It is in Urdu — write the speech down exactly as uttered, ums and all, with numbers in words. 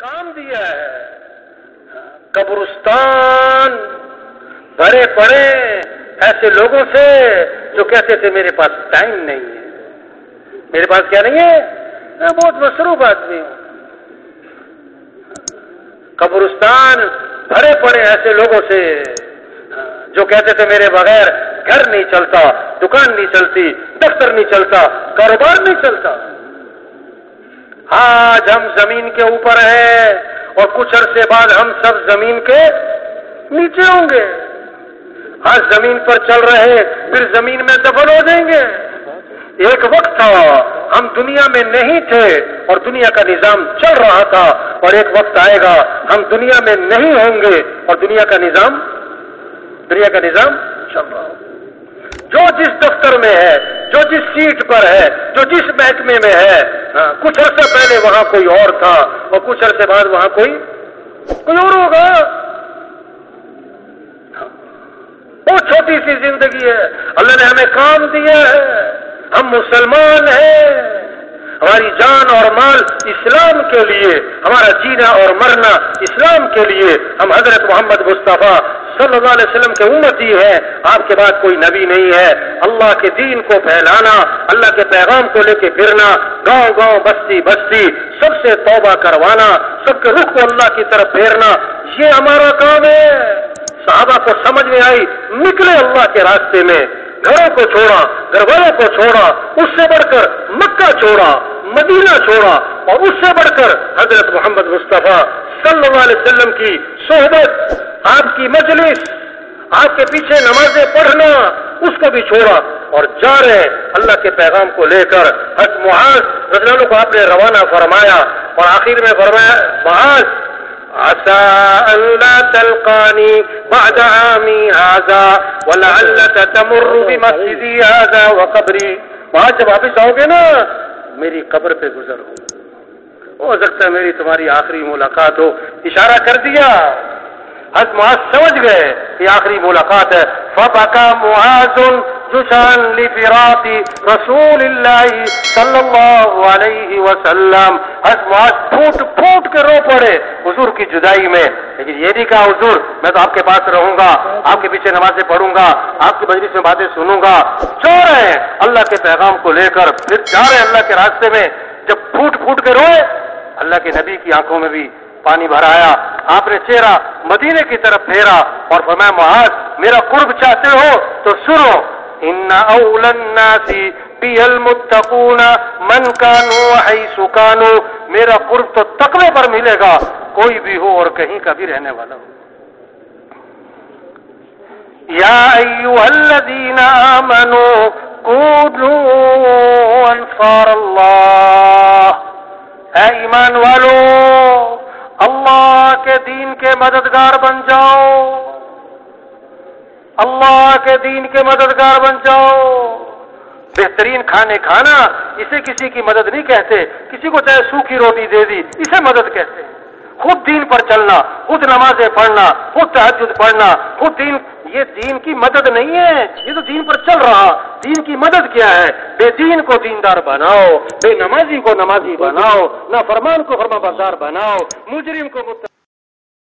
کام دیا ہے. قبرستان بھرے پڑے ایسے لوگوں سے جو کہتے تھے میرے پاس ٹائم نہیں ہے, میرے پاس کیا نہیں ہے, میں بہت مصروف آدمی ہوں. قبرستان بھرے پڑے ایسے لوگوں سے جو کہتے تھے میرے بغیر گھر نہیں چلتا, دکان نہیں چلتی, دفتر نہیں چلتا, کاروبار نہیں چلتا. آج ہم زمین کے اوپر ہیں اور کچھ عرصے بعد ہم سب زمین کے نیچے ہوں گے. آج زمین پر چل رہے پھر زمین میں دفن ہو جائیں گے. ایک وقت تھا ہم دنیا میں نہیں تھے اور دنیا کا نظام چل رہا تھا, اور ایک وقت آئے گا ہم دنیا میں نہیں ہوں گے اور دنیا کا نظام دنیا کا نظام چل رہا ہوگا. جو جس دفتر میں ہے, جو جس سیٹ پر ہے, جو جس محکمے میں ہے, کچھ عرصہ پہلے وہاں کوئی اور تھا اور کچھ عرصے بعد وہاں کوئی کوئی اور ہوگا. بہت چھوٹی سی زندگی ہے, اللہ نے ہمیں کام دیا ہے, ہم مسلمان ہیں, ہماری جان اور مال اسلام کے لیے, ہمارا جینا اور مرنا اسلام کے لیے. ہم حضرت محمد مصطفیٰ صلی اللہ علیہ وسلم کے امتی ہیں, آپ کے بعد کوئی نبی نہیں ہے. اللہ کے دین کو پھیلانا, اللہ کے پیغام کو لے کے پھرنا, گاؤں گاؤں بستی بستی سب سے توبہ کروانا, سب کے رخ کو اللہ کی طرف پھیرنا, یہ ہمارا کام ہے. صحابہ کو سمجھ میں آئی, نکلے اللہ کے راستے میں, گھروں کو چھوڑا, گھر والوں کو چھوڑا, اس سے بڑھ کر مکہ چھوڑا, مدینہ چھوڑا, اور اس سے بڑھ کر حضرت محمد مصطفیٰ صلی اللہ علیہ وسلم کی صحبت, آپ کی مجلس, آپ کے پیچھے نمازیں پڑھنا, اس کو بھی چھوڑا اور جا رہے اللہ کے پیغام کو لے کر. حضرت معاذ رضی اللہ عنہ کو آپ نے روانہ فرمایا اور آخر میں فرمایا, معاذ عسى أن لا تلقاني بعد عامي هذا ولعلك تمر بمسجدي هذا وقبري. وہاں جب واپس آؤ گے نا میری قبر پہ گزر ہو, ہو سکتا ہے میری تمہاری آخری ملاقات ہو. اشارہ کر دیا, حضرت معاذ سمجھ گئے کہ آخری ملاقات ہے. فبكى معاذ جشعا لفراق رسول اللہ صلی اللہ علیہ وسلم. حضرت معاذ پھوٹ پھوٹ کے رو پڑے حضور کی جدائی میں, لیکن یہ نہیں کہا حضور میں تو آپ کے پاس رہوں گا, آپ کے پیچھے نمازیں پڑھوں گا, آپ کی مجلس میں باتیں سنوں گا. جو رہے اللہ کے پیغام کو لے کر پھر جا رہے اللہ کے راستے میں. جب پھوٹ پھوٹ کے روئے, اللہ کے نبی کی آنکھوں میں بھی پانی بھر آیا. آپ نے چہرہ مدینے کی طرف پھیرا اور فرمایا, معاذ میرا قرب چاہتے ہو تو سنو, ان اول الناس بی المتقون من کانوا حیث کانوا. میرا قرب تو تقوی پر ملے گا, کوئی بھی ہو اور کہیں کا بھی رہنے والا ہو. یا ایھا الذین آمنوا کونوا انصار اللہ. اے ایمان والو, اللہ کے دین کے مددگار بن جاؤ, اللہ کے دین کے مددگار بن جاؤ. بہترین کھانے کھانا اسے کسی کی مدد نہیں کہتے, کسی کو چاہے سوکھی روٹی دے دی اسے مدد کہتے ہیں. خود دین پر چلنا, خود نمازیں پڑھنا, خود تہجد پڑھنا, خود دین, یہ دین کی مدد نہیں ہے, یہ تو دین پر چل رہا. دین کی مدد کیا ہے؟ بے دین کو دیندار بناؤ, بے نمازی کو نمازی بناؤ, نافرمان کو فرما بردار بناؤ, مجرم کو مت